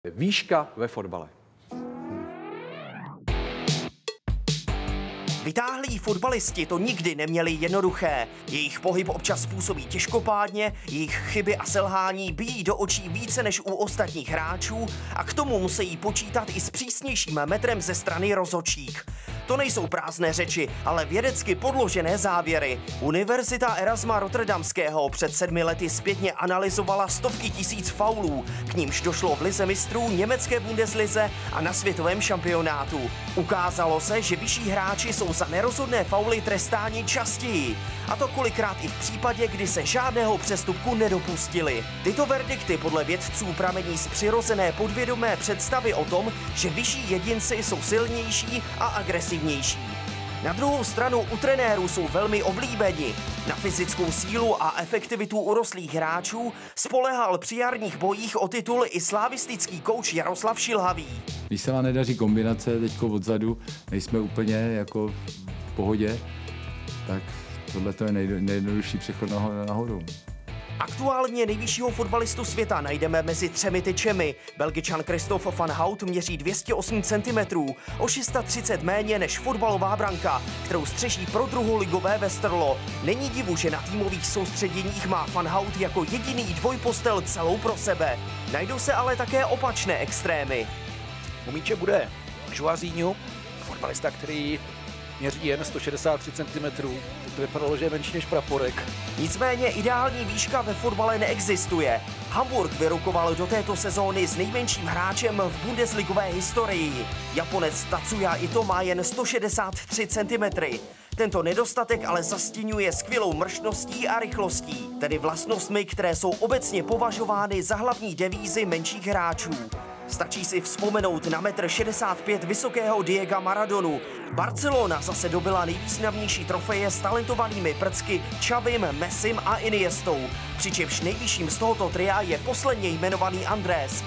Výška ve fotbale. Vytáhlí fotbalisti to nikdy neměli jednoduché. Jejich pohyb občas působí těžkopádně, jejich chyby a selhání bijí do očí více než u ostatních hráčů a k tomu musí počítat i s přísnějším metrem ze strany rozhodčích. To nejsou prázdné řeči, ale vědecky podložené závěry. Univerzita Erasma Rotterdamského před 7 lety zpětně analyzovala stovky tisíc faulů, k nímž došlo v lize mistrů, německé Bundeslize a na světovém šampionátu. Ukázalo se, že vyšší hráči jsou za nerozhodné fauly trestáni častěji. A to kolikrát i v případě, kdy se žádného přestupku nedopustili. Tyto verdikty podle vědců pramení z přirozené podvědomé představy o tom, že vyšší jedinci jsou silnější a agresivnější. Na druhou stranu u trenérů jsou velmi oblíbeni. Na fyzickou sílu a efektivitu urostlých hráčů spoléhal při jarních bojích o titul i slavistický kouč Jaroslav Šilhavý. Když se vám nedaří kombinace teďko odzadu, nejsme úplně jako v pohodě, tak tohle je nejjednodušší přechod nahoru. Aktuálně nejvyššího fotbalistu světa najdeme mezi 3 tyčemi. Belgičan Christophe van Hout měří 208 cm, o 630 méně než fotbalová branka, kterou střeží pro druholigové Westerlo. Není divu, že na týmových soustředěních má van Hout jako jediný dvojpostel celou pro sebe. Najdou se ale také opačné extrémy. U míče bude Joazinho, fotbalista, který měří jen 163 cm, to vypadalo, že je menší než praporek. Nicméně ideální výška ve fotbale neexistuje. Hamburg vyrukoval do této sezóny s nejmenším hráčem v bundesligové historii. Japonec Tatsuya Ito má jen 163 cm. Tento nedostatek ale zastěňuje skvělou mrštností a rychlostí, tedy vlastnostmi, které jsou obecně považovány za hlavní devízy menších hráčů. Stačí si vzpomenout na 1,65 m vysokého Diega Maradonu. Barcelona zase dobyla nejvýznamnější trofeje s talentovanými prcky Xavim, Messim a Iniestou. Přičemž nejvyšším z tohoto tria je posledně jmenovaný Andrés,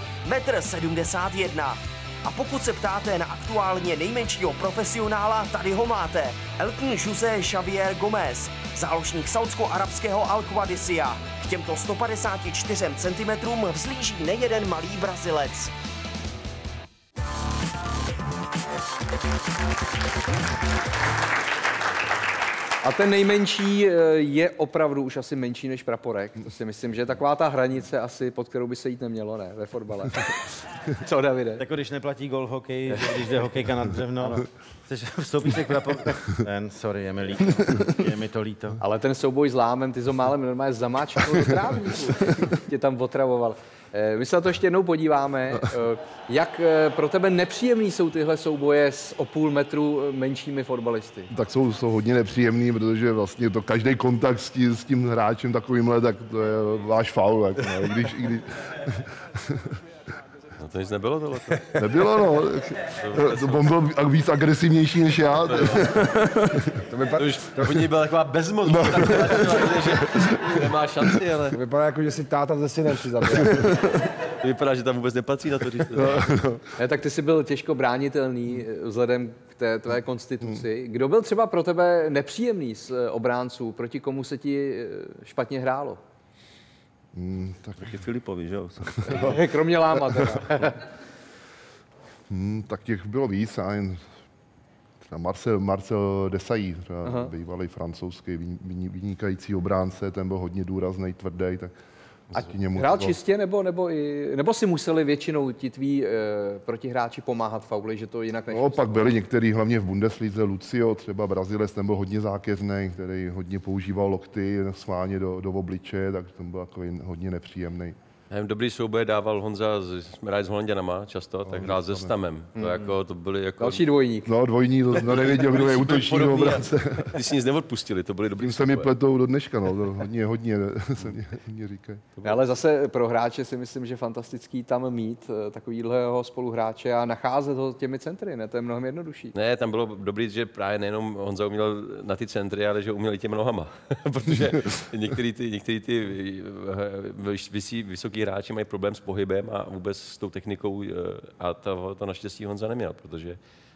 1,71 m. A pokud se ptáte na aktuálně nejmenšího profesionála, tady ho máte. Elton José Xavier Gomez, záložník saudsko-arabského Al-Qadisiyah. K těmto 154 cm vzlíží nejeden malý Brazilec. A ten nejmenší je opravdu už asi menší než praporek. To si myslím, že je taková ta hranice asi, pod kterou by se jít nemělo, ne, ve fotbale. Co, Davide? Tak když neplatí golf hokej, když jde hokejka na dřevno, chceš vstoupíš k praporku. Sorry, je mi líto. Je mi to líto. Ale ten souboj s lámem, ty jsi ho málem normálně zamáčknul do trávníku. Tě tam otravoval. My se na to ještě jednou podíváme. Jak pro tebe nepříjemný jsou tyhle souboje s o půl metru menšími fotbalisty? Tak jsou hodně nepříjemný, protože vlastně to každý kontakt s tím hráčem takovýmhle, tak to je váš faul. Tak, ne? Když... No to nic nebylo tohle. Nebylo, no. On byl víc agresivnější než já. To by byla taková bezmoc. No. Že nemá šanci, ale... To vypadá jako, že si táta ze synem přizabil. To vypadá, že tam vůbec nepatří na to říct. Ne, tak ty jsi byl těžko bránitelný vzhledem k té tvé konstituci. Kdo byl třeba pro tebe nepříjemný z obránců? Proti komu se ti špatně hrálo? Taky Filipovi, že jo? Kromě Láma teda. Tak těch bylo víc. Marcel Desailly, bývalý francouzský vynikající obránce, ten byl hodně důrazný, tvrdý. Tak hrál čistě, nebo si museli většinou ti tví protihráči pomáhat fauly, že to jinak nešlo? No, pak byli některý, hlavně v Bundeslize, Lucio, třeba Brazilec, ten byl hodně zákeřný, který hodně používal lokty schválně do obličeje, tak ten byl takový hodně nepříjemný. Dobrý souboje dával Honza s Holanďanama často, tak hrál se Stamem. To byly jako... Další dvojník. No, dvojník, to nevěděl, kdo je útočník obránce. Ty si nic neodpustili, to byly dobrý souboje. Se mi pletou do dneška, no, hodně se mě říkají. Ale zase pro hráče si myslím, že fantastický tam mít takovýhleho spoluhráče a nacházet ho těmi centry, ne? To je mnohem jednodušší. Ne, tam bylo dobrý, že právě nejenom Honza uměl na ty centry, ale že uměl i těmi nohama. Protože některý ty vysoký hráči mají problém s pohybem a vůbec s tou technikou a to naštěstí Honza neměl, protože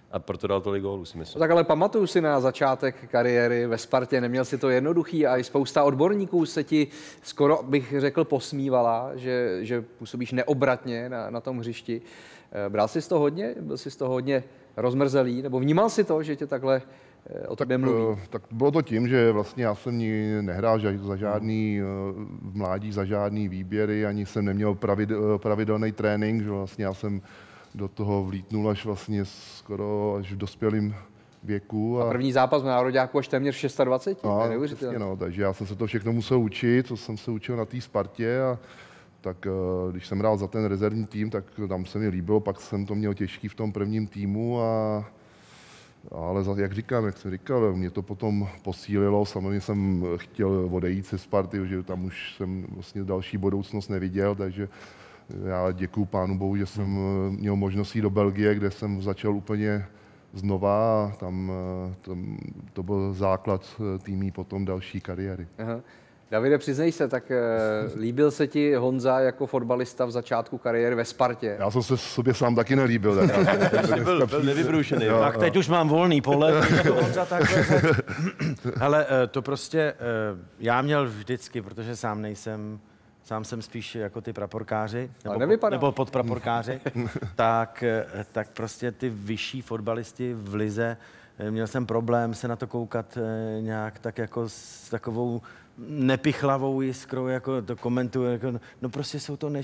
a proto dal tolik gólů, si myslím. No tak ale pamatuju si na začátek kariéry ve Spartě, neměl si to jednoduchý a i spousta odborníků se ti skoro, bych řekl, posmívala, že působíš neobratně na tom hřišti. Bral jsi to hodně? Byl jsi z toho hodně rozmrzelý? Nebo vnímal si to, že tě takhle o tobě mluví? Tak bylo to tím, že vlastně já jsem nehrál za žádný v mládí za žádný výběry, ani jsem neměl pravidelný trénink, že vlastně já jsem do toho vlítnul až vlastně skoro až v dospělém věku. A první zápas v nároďáku až téměř 26, no, to je neuvěřitelné. No, takže já jsem se to všechno musel učit, co jsem se učil na té Spartě a tak když jsem hrál za ten rezervní tým, tak tam se mi líbilo, pak jsem to měl těžký v tom prvním týmu, ale jak jsem říkal, mě to potom posílilo, samozřejmě jsem chtěl odejít ze Sparty, že tam už jsem vlastně další budoucnost neviděl, takže já děkuju Pánu Bohu, že jsem měl možnost jít do Belgie, kde jsem začal úplně znova a tam to byl základ týmí potom další kariéry. Aha. Davide, přiznej se, tak líbil se ti Honza jako fotbalista v začátku kariéry ve Spartě? Já jsem se sobě sám taky nelíbil. Byl nevybroušený. Tak teď už mám volný pole. Ale to prostě já měl vždycky, protože sám jsem spíš jako ty praporkáři, nebo podpraporkáři, tak prostě ty vyšší fotbalisti v lize, měl jsem problém se na to koukat nějak tak jako s takovou nepichlavou jiskrou, jako to komentuje, jako, no prostě jsou to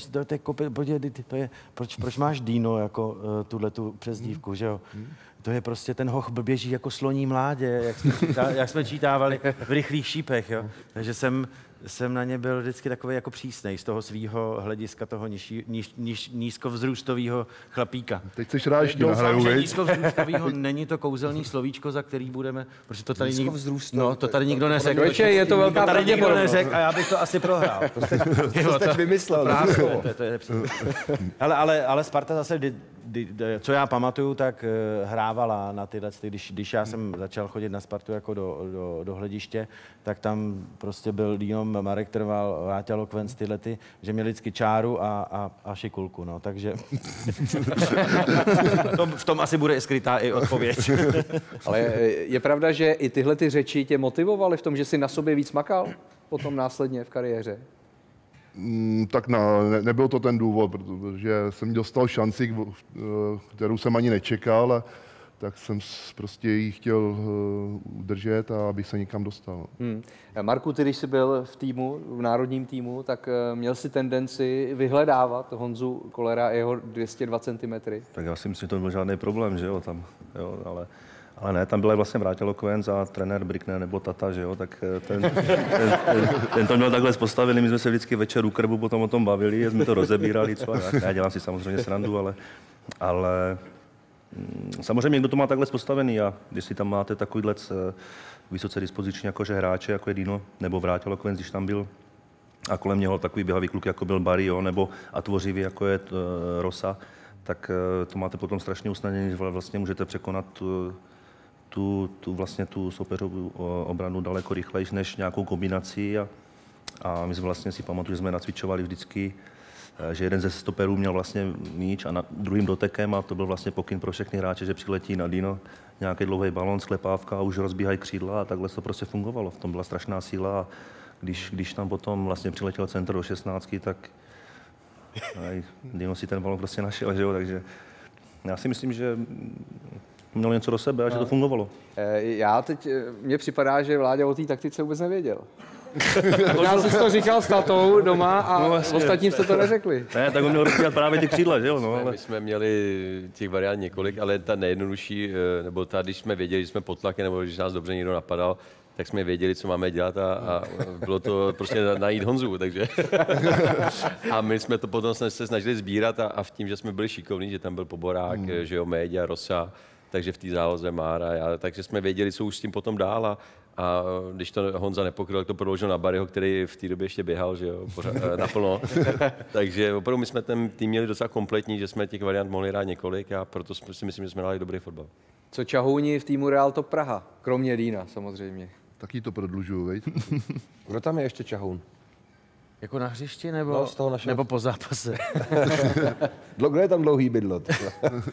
proč máš Dino jako tuhletu přezdívku, že jo? To je prostě ten hoch běží jako sloní mládě, jak jsme čítávali v Rychlých šípech, jo? Takže jsem na ně byl vždycky takový jako přísnej z toho svýho hlediska toho nízkovzrůstového chlapíka. Teď seš rád, že nahraju, že nízkovzrůstového není to kouzelný slovíčko, za který budeme, protože to tady to tady nikdo neřekl. Je to velká pravděpodobnost. A já bych to asi prohrál. To jste vymyslel. Ale Sparta zase, co já pamatuju, tak hrávala na tyhle, když já jsem začal chodit na Spartu jako do hlediště, tak tam prostě byl Dino, Marek Trval, Váťa Lokvenc, že měli vždycky čáru a šikulku, no, takže v tom asi bude skrytá i odpověď. Ale je pravda, že i tyhle ty řeči tě motivovaly v tom, že jsi na sobě víc makal potom následně v kariéře? Tak nebyl to ten důvod, protože jsem dostal šanci, kterou jsem ani nečekal, a tak jsem prostě ji chtěl udržet a aby se někam dostal. Marku, ty když jsi byl v týmu, v národním týmu, tak měl jsi tendenci vyhledávat Honzu Kollera a jeho 202 cm. Tak já si myslím, že to byl žádný problém, že jo, tam, jo, ale ne, tam byla vlastně Váťa Lokvenc a trenér Brickner nebo Tata, že jo, tak ten to měl takhle postavený, my jsme se vždycky večer u krbu potom o tom bavili, jsme to rozebírali, co a jak. Já dělám si samozřejmě srandu, ale samozřejmě někdo to má takhle postavený a když si tam máte takovýhle vysoce dispoziční jakože hráče, jako je Dino nebo Váťa Lokvenc, když tam byl, a kolem něho takový běhavý kluk, jako byl Barry, jo, nebo a tvořivý, jako je Rosa, tak to máte potom strašně usnadnění, že vlastně můžete překonat tu soupeřovou obranu daleko rychlejš než nějakou kombinací a my jsme vlastně si pamatuju, že jsme nacvičovali vždycky, že jeden ze stoperů měl vlastně míč a na druhým dotekem a to byl vlastně pokyn pro všechny hráče, že přiletí na Dino nějaký dlouhý balón, sklepávka a už rozbíhají křídla a takhle to prostě fungovalo. V tom byla strašná síla a když tam potom vlastně přiletěl centr do 16, tak Dino si ten balón prostě našel, že jo, takže já si myslím, že měl něco do sebe a že to fungovalo. Mně připadá, že Vláďa o té taktice vůbec nevěděl. Já jsi to říkal s tatou doma a ostatním jste to neřekli. Ne, tak on měl rozpíhat právě ty křídla, že jo? No, ale... My jsme měli těch variant několik, ale ta nejjednodušší, nebo ta, když jsme věděli, že jsme pod tlakem, nebo když nás dobře někdo napadal, tak jsme věděli, co máme dělat a bylo to prostě najít Honzu, takže. A my jsme to potom se snažili sbírat a v tím, že jsme byli šikovní, že tam byl Poborák, že jo, Méďa, Rosa, takže v té záloze Mára, takže jsme věděli, co už s tím potom dál a když to Honza nepokryl, tak to prodloužil na Barryho, který v té době ještě běhal, že jo, naplno. Takže opravdu my jsme ten tým měli docela kompletní, že jsme těch variant mohli hrát několik a proto si myslím, že jsme hráli dobrý fotbal. Co čahouni v týmu Real Top Praha? Kromě Dína samozřejmě. Taky to prodlužuju, veď? Kdo tam je ještě čahoun? Jako na hřišti nebo po zápase? Kdo je tam dlouhý bydlo?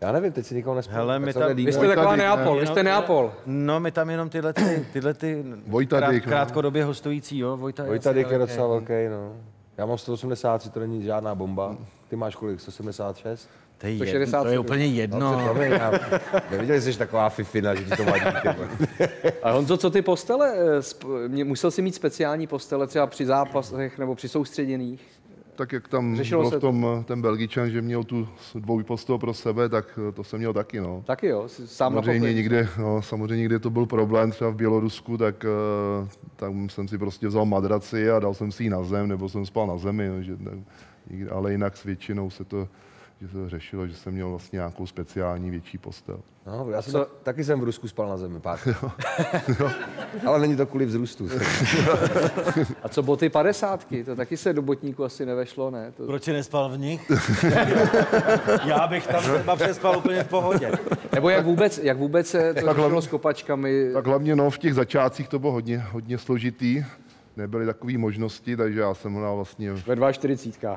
Já nevím, teď si nikoho nespomínám. Hele, Vy jste taková Neapol, vy jste Neapol. No, my tam jenom tyhle Vojta krátkodobě hostující, jo. Vojta Dyk je docela velký, no. Já mám 183, to není žádná bomba. Ty máš kolik? 176? To je úplně jedno. Neviděli jsi taková fifina, že ti to vadí. A Honzo, co ty postele? Musel jsi mít speciální postele třeba při zápasech nebo při soustředěných? Tak jak tam Řešilo byl se v tom ten Belgičan, že měl tu dvojpostel pro sebe, tak to jsem měl taky, no. Taky jo, sám samozřejmě někde to byl problém, třeba v Bělorusku, tak tam jsem si prostě vzal madraci a dal jsem si ji na zem, nebo jsem spal na zemi, no, ale jinak s většinou se to řešilo, že jsem měl vlastně nějakou speciální větší postel. No, já jsem taky jsem v Rusku spal na zemi pár. Ale není to kvůli vzrůstu. A co boty 50? To taky se do botníku asi nevešlo, ne? Proč jsi nespal v nich? Já bych tam třeba přespal úplně v pohodě. Nebo jak vůbec se to řešilo s kopačkami? Tak hlavně v těch začátcích to bylo hodně složitý. Nebyly takové možnosti, takže já jsem hrál vlastně... Ve 42.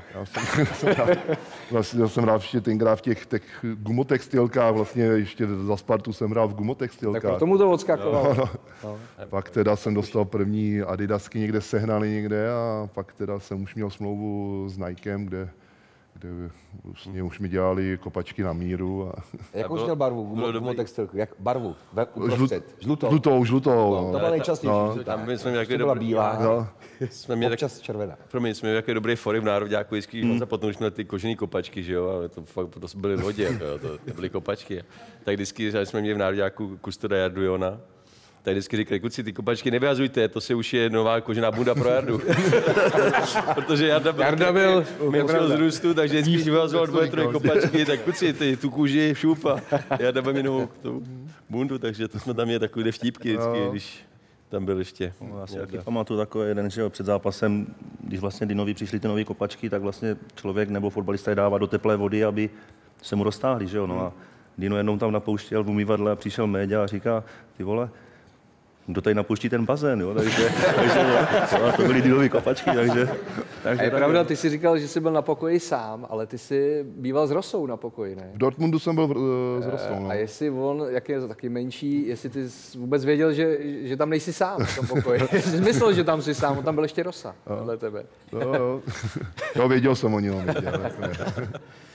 Já jsem hrál ještě tenkrát v těch gumotextilkách, vlastně ještě za Spartu jsem hrál v gumotextilkách. Tak tomu to odskakovalo. No. Pak teda jsem dostal první Adidasky někde sehnali někde a pak teda jsem už měl smlouvu s Nikem, kde vlastně už mi dělali kopačky na míru. Jakou jsi měl barvu gumotextilku? Jak barvu? Žlutou. To byla nejčastější. Tam jsme měli takový byla bílá. No. Občas červená. Promiň, jsme měli takový dobrý fory v nároďáku, vždycky potom už měli ty kožený kopačky, že jo, ale to byly lodi, jako, to byly kopačky. Tak vždycky jsme měli v nároďáku kustoda Jardu Jona. Tak vždycky říkali, kluci, ty kopačky nevyhazujte, to se už je nová kožená bunda pro Jardu. Protože Jarda byl menšího zrůstu, takže vždycky vyhazoval 2-3 kopačky, tak kluci, tu kůži šup a Jarda byl jinou bundu, takže to jsme tam měli takové vtípky vždycky, když tam byl ještě. Já si taky pamatuju takový jeden, že před zápasem, když vlastně přišly ty nové kopačky, tak vlastně člověk nebo fotbalista je dává do teplé vody, aby se mu roztáhli, že jo. No a Dino jednou tam napouštěl v umývadle a přišel média a říká, ty vole, kdo tady napouští ten bazén, jo, takže to byly Dinový kopačky, takže a je pravda, ty jsi říkal, že jsi byl na pokoji sám, ale ty jsi býval s Rosou na pokoji, ne? V Dortmundu jsem byl s Rosou, no. A jestli on, jak je taky menší, jestli ty jsi vůbec věděl, že tam nejsi sám v tom pokoji. Jsi myslel, že tam jsi sám, on tam byl ještě Rosa vedle tebe. Jo, věděl jsem o něm.